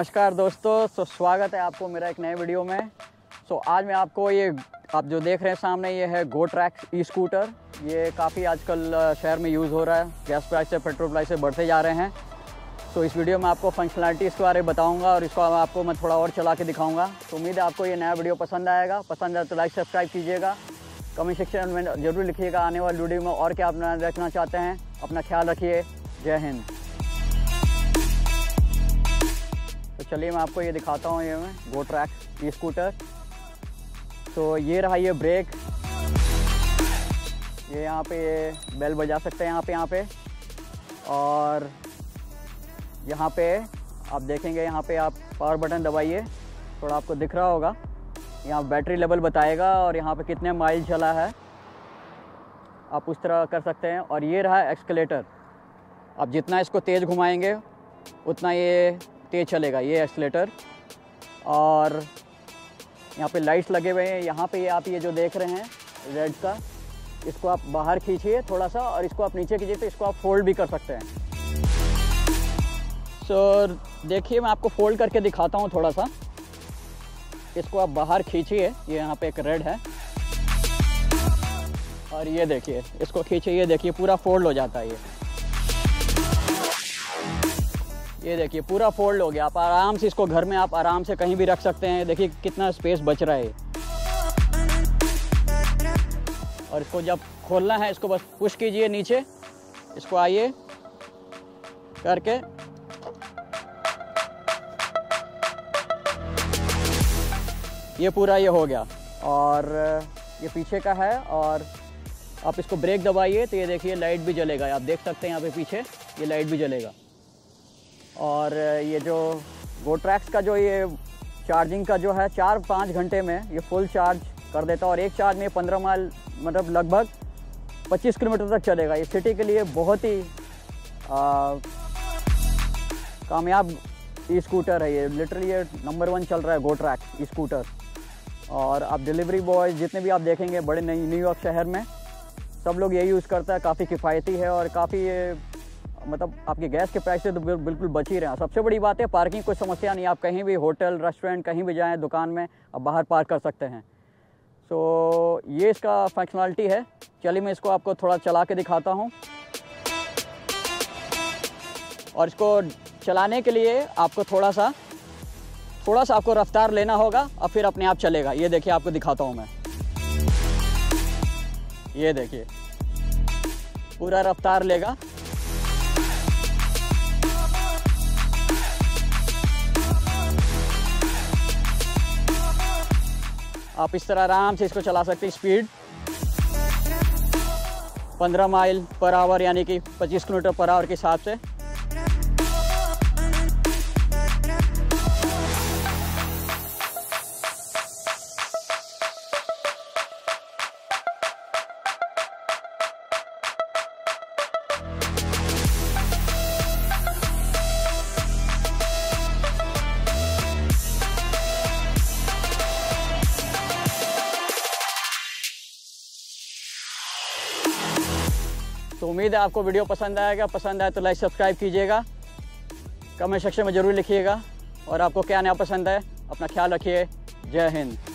नमस्कार दोस्तों, स्वागत है आपको मेरा एक नए वीडियो में। आज मैं आपको आप जो देख रहे हैं सामने, ये है गो ट्रैक ई स्कूटर। ये काफ़ी आजकल शहर में यूज़ हो रहा है। गैस प्राइस से, पेट्रोल प्राइस से बढ़ते जा रहे हैं। इस वीडियो में आपको फंक्शनलिटी इसके बारे में बताऊंगा और इसको आपको मैं थोड़ा और चला के दिखाऊंगा। उम्मीद है आपको ये नया वीडियो पसंद आएगा। पसंद आए तो लाइक सब्सक्राइब कीजिएगा। कमेंट सेक्शन में ज़रूर लिखिएगा आने वाली वीडियो में और क्या अपना देखना चाहते हैं। अपना ख्याल रखिए। जय हिंद। चलिए मैं आपको ये दिखाता हूँ। ये मैं गो ट्रैक ई स्कूटर। ये रहा ये ब्रेक। ये यहाँ पे ये बेल बजा सकते हैं यहाँ पे और यहाँ पे आप देखेंगे, यहाँ पे आप पावर बटन दबाइए, थोड़ा आपको दिख रहा होगा। यहाँ बैटरी लेवल बताएगा और यहाँ पे कितने माइल चला है, आप उस तरह कर सकते हैं। और ये रहा एक्सकलेटर। आप जितना इसको तेज़ घुमाएंगे उतना ये तेज़ चलेगा, ये एक्सलेटर। और यहाँ पे लाइट्स लगे हुए हैं। यहाँ पे आप ये जो देख रहे हैं रेड का, इसको आप बाहर खींचिए थोड़ा सा और इसको आप नीचे कीजिए तो इसको आप फोल्ड भी कर सकते हैं। देखिए मैं आपको फोल्ड करके दिखाता हूँ थोड़ा सा। इसको आप बाहर खींचिए, ये यहाँ पे एक रेड है और ये देखिए इसको खींचिए, ये देखिए पूरा फोल्ड हो जाता है। ये देखिए पूरा फोल्ड हो गया। आप आराम से इसको घर में आप आराम से कहीं भी रख सकते हैं। देखिए कितना स्पेस बच रहा है। और इसको जब खोलना है, इसको बस पुश कीजिए नीचे, इसको आइए करके ये पूरा ये हो गया। और ये पीछे का है और आप इसको ब्रेक दबाइए तो ये देखिए लाइट भी जलेगा। आप देख सकते हैं यहाँ पे पीछे ये लाइट भी जलेगा। और ये जो गो ट्रैक्स का जो ये चार्जिंग का जो है 4-5 घंटे में ये फुल चार्ज कर देता है। और एक चार्ज में 15 माइल मतलब लगभग 25 किलोमीटर तक चलेगा। ये सिटी के लिए बहुत ही कामयाब ई स्कूटर है। ये लिटरली ये नंबर 1 चल रहा है गो ट्रैक ई स्कूटर। और आप डिलीवरी बॉय जितने भी आप देखेंगे बड़े न्यूयॉर्क शहर में, सब लोग ये यूज़ करता है। काफ़ी किफ़ायती है और काफ़ी ये मतलब आपके गैस के प्राइस से तो बिल्कुल बच ही रहे हैं। सबसे बड़ी बात है पार्किंग कोई समस्या नहीं। आप कहीं भी होटल, रेस्टोरेंट, कहीं भी जाएं, दुकान में आप बाहर पार्क कर सकते हैं। ये इसका फंक्शनलिटी है। चलिए मैं इसको आपको थोड़ा चला के दिखाता हूं। और इसको चलाने के लिए आपको थोड़ा सा आपको रफ्तार लेना होगा और फिर अपने आप चलेगा। ये देखिए आपको दिखाता हूं मैं। ये देखिए पूरा रफ्तार लेगा। आप इस तरह आराम से इसको चला सकते हैं। स्पीड 15 माइल पर आवर यानी कि 25 किलोमीटर पर आवर के हिसाब से। उम्मीद है आपको वीडियो पसंद आएगा। पसंद आए तो लाइक सब्सक्राइब कीजिएगा। कमेंट सेक्शन में ज़रूर लिखिएगा और आपको क्या नया पसंद है। अपना ख्याल रखिए। जय हिंद।